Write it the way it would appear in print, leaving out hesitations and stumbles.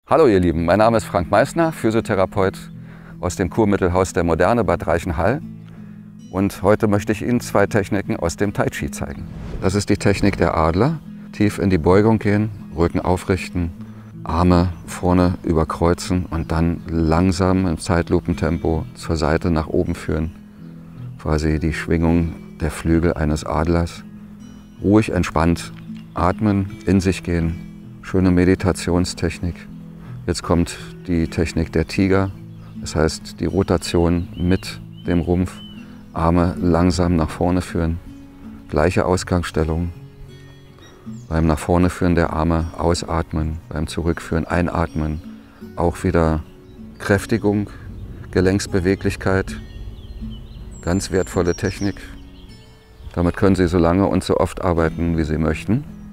Hallo ihr Lieben, mein Name ist Frank Meissner, Physiotherapeut aus dem Kurmittelhaus der Moderne Bad Reichenhall. Und heute möchte ich Ihnen zwei Techniken aus dem Tai Chi zeigen. Das ist die Technik der Adler. Tief in die Beugung gehen, Rücken aufrichten, Arme vorne überkreuzen und dann langsam im Zeitlupentempo zur Seite nach oben führen. Quasi die Schwingung der Flügel eines Adlers. Ruhig, entspannt atmen, in sich gehen. Schöne Meditationstechnik. Jetzt kommt die Technik der Tiger, das heißt die Rotation mit dem Rumpf, Arme langsam nach vorne führen, gleiche Ausgangsstellung. Beim nach vorne führen der Arme ausatmen, beim Zurückführen einatmen, auch wieder Kräftigung, Gelenksbeweglichkeit, ganz wertvolle Technik. Damit können Sie so lange und so oft arbeiten, wie Sie möchten.